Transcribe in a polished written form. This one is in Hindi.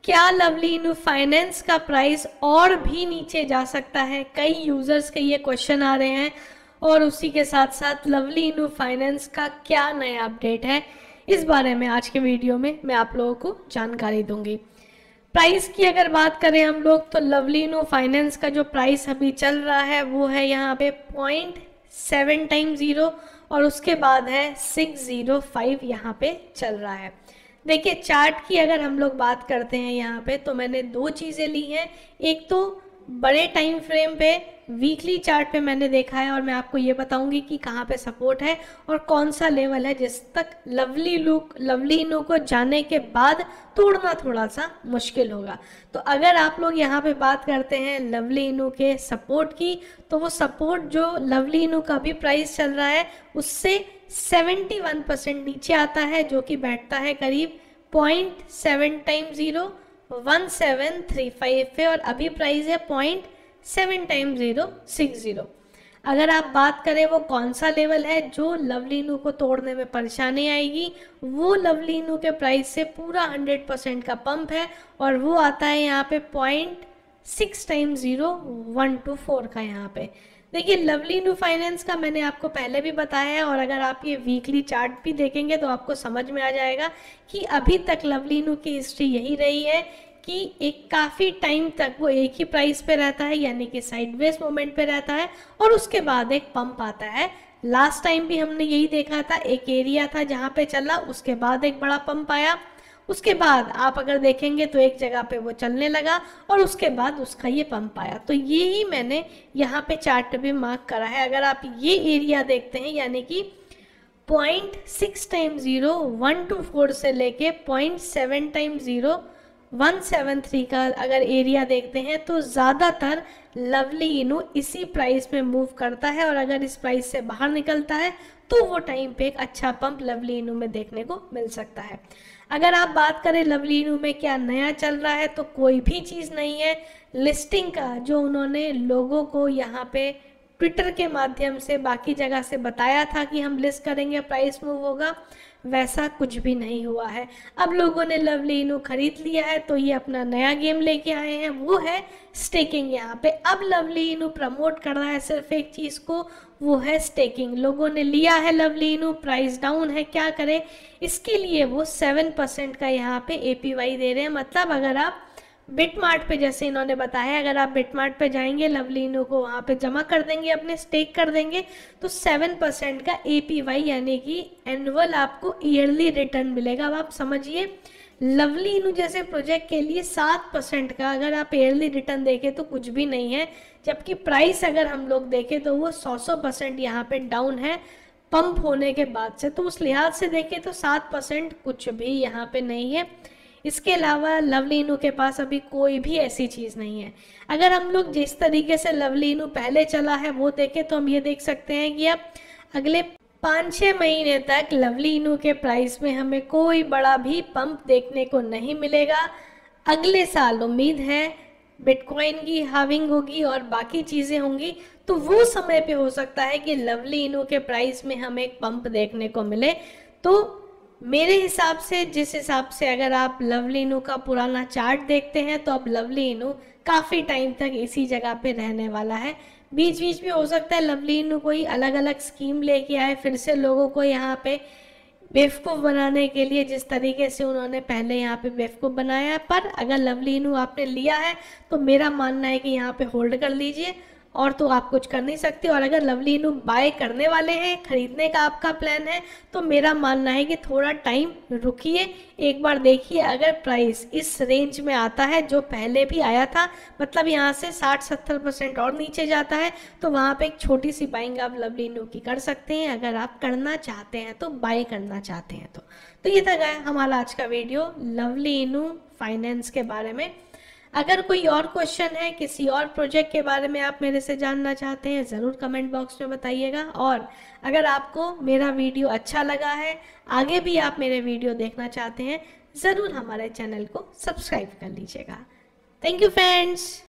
क्या लवली इनू फाइनेंस का प्राइस और भी नीचे जा सकता है? कई यूजर्स के ये क्वेश्चन आ रहे हैं और उसी के साथ साथ लवली इनू फाइनेंस का क्या नया अपडेट है, इस बारे में आज के वीडियो में मैं आप लोगों को जानकारी दूंगी। प्राइस की अगर बात करें हम लोग तो लवली इनू फाइनेंस का जो प्राइस अभी चल रहा है वो है यहाँ पे 0.7 टाइम 0 और उसके बाद है 605 यहाँ पे चल रहा है। देखिए चार्ट की अगर हम लोग बात करते हैं यहाँ पे तो मैंने दो चीज़ें ली हैं। एक तो बड़े टाइम फ्रेम पे वीकली चार्ट पे मैंने देखा है और मैं आपको ये बताऊंगी कि कहाँ पे सपोर्ट है और कौन सा लेवल है जिस तक लवली इनू को जाने के बाद तोड़ना थोड़ा सा मुश्किल होगा। तो अगर आप लोग यहाँ पे बात करते हैं लवली इनू के सपोर्ट की तो वो सपोर्ट जो लवली इनू का भी प्राइस चल रहा है उससे 71% नीचे आता है, जो कि बैठता है करीब 0.7 टाइम 0 1735 पे और अभी प्राइस है 0.7 टाइम 0 60। अगर आप बात करें वो कौन सा लेवल है जो लवली इनू को तोड़ने में परेशानी आएगी, वो लवली इनू के प्राइस से पूरा 100% का पंप है और वो आता है यहाँ पे 0.6 टाइम 0 124 का। यहाँ पे देखिए लवली इनू फाइनेंस का मैंने आपको पहले भी बताया है और अगर आप ये वीकली चार्ट भी देखेंगे तो आपको समझ में आ जाएगा कि अभी तक लवली इनू की हिस्ट्री यही रही है कि एक काफ़ी टाइम तक वो एक ही प्राइस पे रहता है, यानी कि साइडवेज मूवमेंट पे रहता है और उसके बाद एक पंप आता है। लास्ट टाइम भी हमने यही देखा था, एक एरिया था जहाँ पे चला, उसके बाद एक बड़ा पंप आया, उसके बाद आप अगर देखेंगे तो एक जगह पे वो चलने लगा और उसके बाद उसका ये पंप आया। तो ये ही मैंने यहाँ पे चार्ट पे मार्क करा है। अगर आप ये एरिया देखते हैं यानी कि 0.6 टाइम 0 124 से लेके 0.7 टाइम 0 173 का अगर एरिया देखते हैं तो ज़्यादातर लवली इनू इसी प्राइस में मूव करता है और अगर इस प्राइस से बाहर निकलता है तो वो टाइम पे एक अच्छा पंप लवली इनू में देखने को मिल सकता है। अगर आप बात करें लवली इनू में क्या नया चल रहा है तो कोई भी चीज़ नहीं है। लिस्टिंग का जो उन्होंने लोगों को यहाँ पे ट्विटर के माध्यम से बाकी जगह से बताया था कि हम लिस्ट करेंगे प्राइस मूव होगा, वैसा कुछ भी नहीं हुआ है। अब लोगों ने लवली इनू खरीद लिया है तो ये अपना नया गेम लेके आए हैं, वो है स्टेकिंग। यहाँ पे अब लवली इनू प्रमोट कर रहा है सिर्फ एक चीज़ को, वो है स्टेकिंग। लोगों ने लिया है लवली इनू, प्राइस डाउन है, क्या करें, इसके लिए वो 7% का यहाँ पे APY दे रहे हैं। मतलब अगर आप बिटमार्ट पे, जैसे इन्होंने बताया, अगर आप बिटमार्ट पे जाएंगे लवली इनू को वहाँ पे जमा कर देंगे, अपने स्टेक कर देंगे तो 7% का APY यानी कि एनुअल आपको ईयरली रिटर्न मिलेगा। अब आप समझिए लवली इनू जैसे प्रोजेक्ट के लिए 7% का अगर आप ईयरली रिटर्न देखें तो कुछ भी नहीं है, जबकि प्राइस अगर हम लोग देखें तो वो 100% यहाँ पे डाउन है पंप होने के बाद से। तो उस लिहाज से देखें तो 7% कुछ भी यहाँ पे नहीं है। इसके अलावा लवली इनू के पास अभी कोई भी ऐसी चीज़ नहीं है। अगर हम लोग जिस तरीके से लवली इनू पहले चला है वो देखें तो हम ये देख सकते हैं कि अब अगले 5-6 महीने तक लवली इनू के प्राइस में हमें कोई बड़ा भी पंप देखने को नहीं मिलेगा। अगले साल उम्मीद है बिटकॉइन की हाविंग होगी और बाकी चीज़ें होंगी, तो वो समय पे हो सकता है कि लवली इनू के प्राइस में हमें एक पंप देखने को मिले। तो मेरे हिसाब से, जिस हिसाब से अगर आप लवली इनू का पुराना चार्ट देखते हैं तो अब लवली इनू काफ़ी टाइम तक इसी जगह पे रहने वाला है। बीच बीच में हो सकता है लवली इनू कोई अलग अलग स्कीम लेके आए फिर से लोगों को यहाँ पे बेवकूफ़ बनाने के लिए, जिस तरीके से उन्होंने पहले यहाँ पे बेवकूफ़ बनाया। पर अगर लवली इनू आपने लिया है तो मेरा मानना है कि यहाँ पे होल्ड कर लीजिए और तो आप कुछ कर नहीं सकते। और अगर लवली इनू बाय करने वाले हैं, खरीदने का आपका प्लान है, तो मेरा मानना है कि थोड़ा टाइम रुकिए, एक बार देखिए अगर प्राइस इस रेंज में आता है जो पहले भी आया था, मतलब यहाँ से 60-70% और नीचे जाता है, तो वहाँ पे एक छोटी सी बाइंग आप लवली इनू की कर सकते हैं अगर आप करना चाहते हैं तो, बाय करना चाहते हैं तो ये था हमारा आज का वीडियो लवली इनू फाइनेंस के बारे में। अगर कोई और क्वेश्चन है, किसी और प्रोजेक्ट के बारे में आप मेरे से जानना चाहते हैं, ज़रूर कमेंट बॉक्स में बताइएगा। और अगर आपको मेरा वीडियो अच्छा लगा है, आगे भी आप मेरे वीडियो देखना चाहते हैं, ज़रूर हमारे चैनल को सब्सक्राइब कर लीजिएगा। Thank you friends.